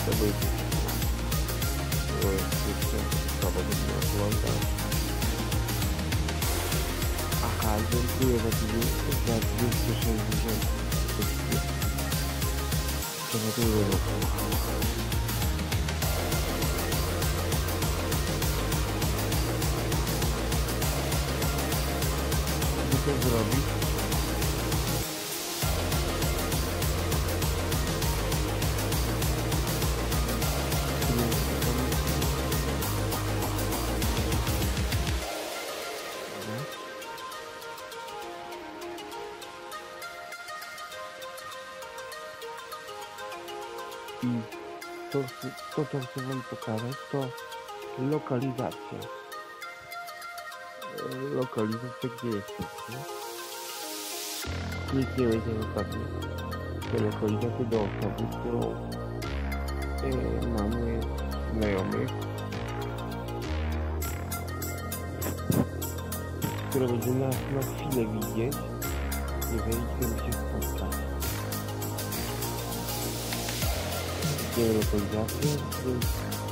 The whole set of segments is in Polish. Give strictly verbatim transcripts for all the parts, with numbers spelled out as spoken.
tego jest jeszcze sprawa do wyłącza. Aha, dziękuję za dwieście sześćdziesiąt. Przechodzimy do tego. Co zrobić? I to, to, co chcę wam pokazać, to lokalizacja. Lokalizacja, gdzie jesteście. Klikniemy się ostatnio do lokalizacji do osoby, którą e, mamy znajomych, które będzie nas na chwilę widzieć, jeżeli chcemy się spotkać. Klikniemy lokalizację, więc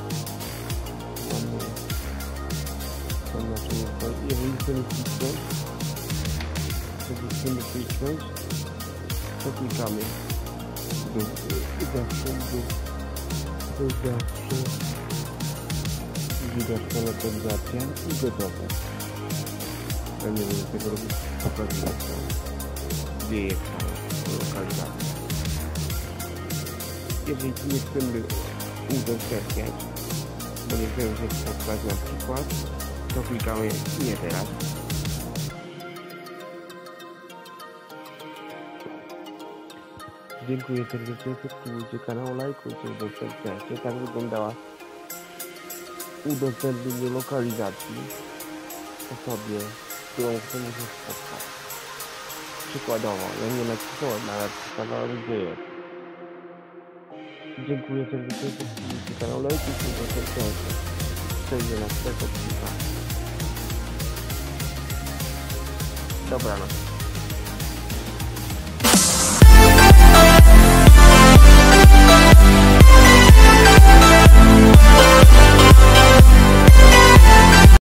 mamy tam naszą lokalizację. Jeżeli chcemy kliknąć, jeżeli chcemy kliknąć, to klikamy do zawsze, do, do zawsze widoczna lokalizacja i gotowe. Ja nie będę tego robić, pokazuję gdzie jest ta lokalizacja. Jeżeli nie chcemy udostępniać, bo nie chcemy się spotkać na przykład, to klikamy nie teraz. Dziękuję serdecznie, subskrybujcie kanał, lajkujcie, udostępniajcie. Tak wyglądała udostępnienie lokalizacji osobie, z którą chcemy się spotkać. Przykładowo, ja nie nacisnąłem, ale pokazałem gdzie jest. Dziękuję serdecznie, subskrybujcie kanał, lajkujcie, udostępniajcie. Przejdzie na tego odcinka. Dobranoc.